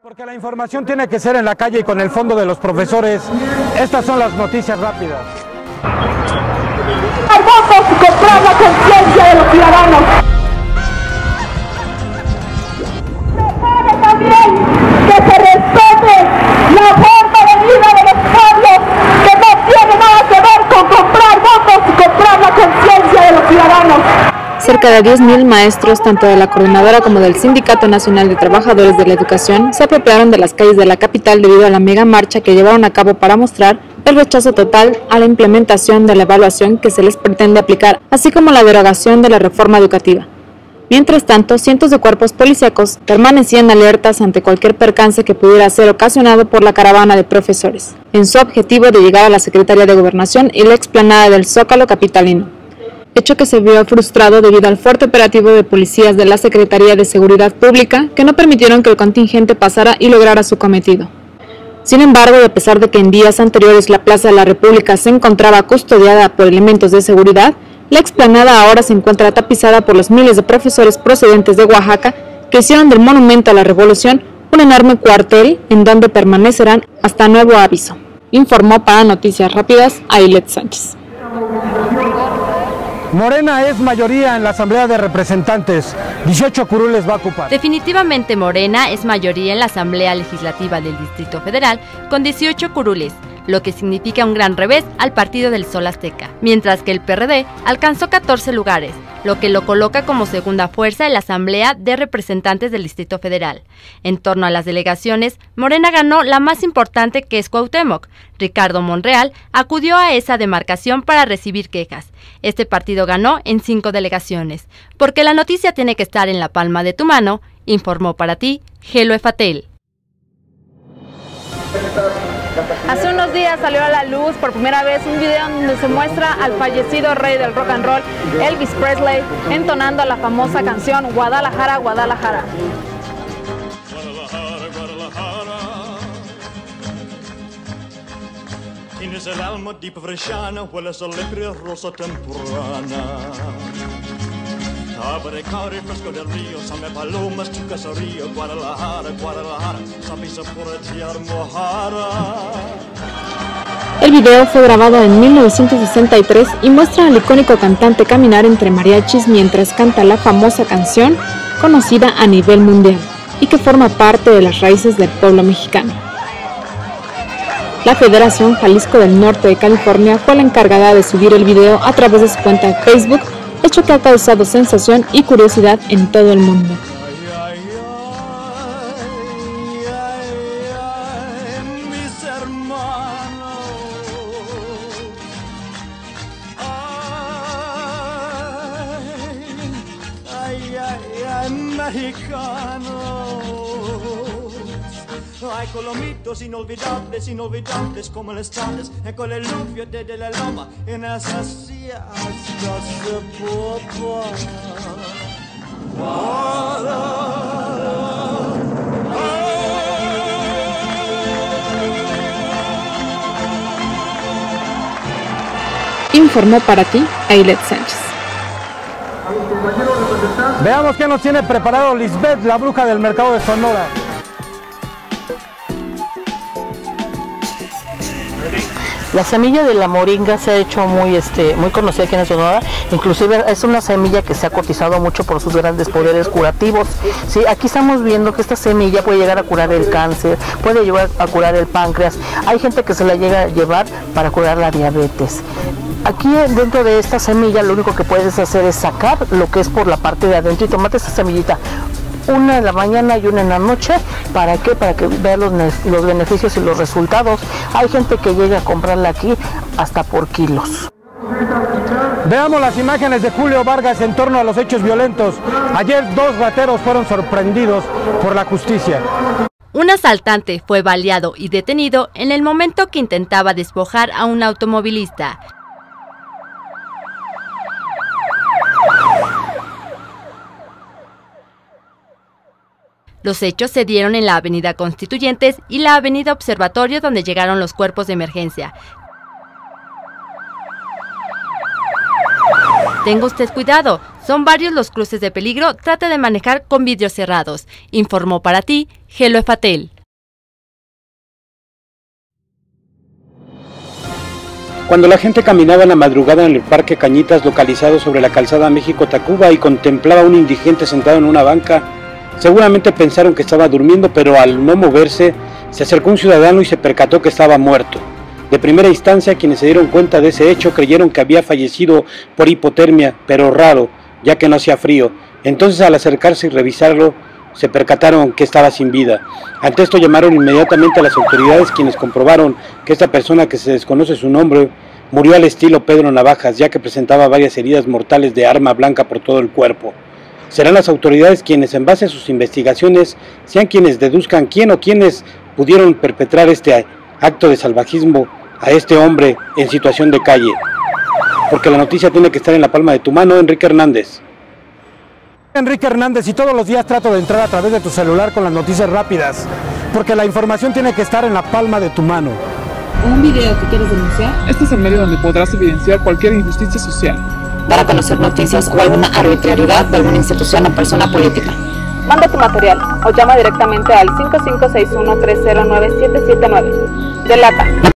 Porque la información tiene que ser en la calle y con el fondo de los profesores. Estas son las noticias rápidas. Vamos a comprar la conciencia de los ciudadanos. Recuerde también que se respete la forma de vida de los pueblos, que no tiene nada que ver con comprar votos y comprar la conciencia de los ciudadanos. Cerca de 10.000 maestros, tanto de la Coordinadora como del Sindicato Nacional de Trabajadores de la Educación, se apropiaron de las calles de la capital debido a la mega marcha que llevaron a cabo para mostrar el rechazo total a la implementación de la evaluación que se les pretende aplicar, así como la derogación de la reforma educativa. Mientras tanto, cientos de cuerpos policíacos permanecían alertas ante cualquier percance que pudiera ser ocasionado por la caravana de profesores, en su objetivo de llegar a la Secretaría de Gobernación y la explanada del Zócalo capitalino. Hecho que se vio frustrado debido al fuerte operativo de policías de la Secretaría de Seguridad Pública que no permitieron que el contingente pasara y lograra su cometido. Sin embargo, y a pesar de que en días anteriores la Plaza de la República se encontraba custodiada por elementos de seguridad, la explanada ahora se encuentra tapizada por los miles de profesores procedentes de Oaxaca que hicieron del Monumento a la Revolución un enorme cuartel en donde permanecerán hasta nuevo aviso, informó para Noticias Rápidas Ailet Sánchez. Morena es mayoría en la Asamblea de Representantes. 18 curules va a ocupar. Definitivamente Morena es mayoría en la Asamblea Legislativa del Distrito Federal con 18 curules, lo que significa un gran revés al Partido del Sol Azteca, mientras que el PRD alcanzó 14 lugares, lo que lo coloca como segunda fuerza en la Asamblea de Representantes del Distrito Federal. En torno a las delegaciones, Morena ganó la más importante, que es Cuauhtémoc. Ricardo Monreal acudió a esa demarcación para recibir quejas. Este partido ganó en 5 delegaciones. Porque la noticia tiene que estar en la palma de tu mano, informó para ti Gelo Efatel. Hace unos días salió a la luz por primera vez un video donde se muestra al fallecido rey del rock and roll, Elvis Presley, entonando la famosa canción Guadalajara, Guadalajara. Tienes el alma deep freshana, hueles a lepre rosa temprana. Abre caure fresco del río, same palomas, tu caserío, Guadalajara, Guadalajara, sabes por ti Mojara. El video fue grabado en 1963 y muestra al icónico cantante caminar entre mariachis mientras canta la famosa canción conocida a nivel mundial y que forma parte de las raíces del pueblo mexicano. La Federación Jalisco del Norte de California fue la encargada de subir el video a través de su cuenta de Facebook, hecho que ha causado sensación y curiosidad en todo el mundo. Mis hermanos, ay, mexicanos, ay, colomitos inolvidables, inolvidables como el estás, con el lufio de la loma, en esas siestas de popa. Informó para ti Ailet Sánchez. Veamos qué nos tiene preparado Lisbeth, la bruja del mercado de Sonora. La semilla de la moringa se ha hecho muy conocida aquí en Sonora, inclusive es una semilla que se ha cotizado mucho por sus grandes poderes curativos. Sí, aquí estamos viendo que esta semilla puede llegar a curar el cáncer, puede llegar a curar el páncreas, hay gente que se la llega a llevar para curar la diabetes. Aquí dentro de esta semilla lo único que puedes hacer es sacar lo que es por la parte de adentro y tomate esa semillita, una en la mañana y una en la noche. ¿Para qué? Para que vean los beneficios y los resultados. Hay gente que llega a comprarla aquí hasta por kilos. Veamos las imágenes de Julio Vargas en torno a los hechos violentos. Ayer 2 rateros fueron sorprendidos por la justicia. Un asaltante fue baleado y detenido en el momento que intentaba despojar a un automovilista. Los hechos se dieron en la avenida Constituyentes y la avenida Observatorio, donde llegaron los cuerpos de emergencia. Tenga usted cuidado, son varios los cruces de peligro, trate de manejar con vidrios cerrados. Informó para ti Gelo Efatel. Cuando la gente caminaba en la madrugada en el Parque Cañitas, localizado sobre la calzada México-Tacuba, y contemplaba a un indigente sentado en una banca, seguramente pensaron que estaba durmiendo, pero al no moverse, se acercó un ciudadano y se percató que estaba muerto. De primera instancia, quienes se dieron cuenta de ese hecho creyeron que había fallecido por hipotermia, pero raro, ya que no hacía frío. Entonces, al acercarse y revisarlo, se percataron que estaba sin vida. Ante esto llamaron inmediatamente a las autoridades, quienes comprobaron que esta persona, que se desconoce su nombre, murió al estilo Pedro Navajas, ya que presentaba varias heridas mortales de arma blanca por todo el cuerpo. Serán las autoridades quienes, en base a sus investigaciones, sean quienes deduzcan quién o quiénes pudieron perpetrar este acto de salvajismo a este hombre en situación de calle. Porque la noticia tiene que estar en la palma de tu mano. Enrique Hernández. Enrique Hernández, y todos los días trato de entrar a través de tu celular con las noticias rápidas, porque la información tiene que estar en la palma de tu mano. ¿Un video que quieres denunciar? Este es el medio donde podrás evidenciar cualquier injusticia social. Para conocer noticias o alguna arbitrariedad de alguna institución o persona política. Manda tu material o llama directamente al 5561-309-779. Delata.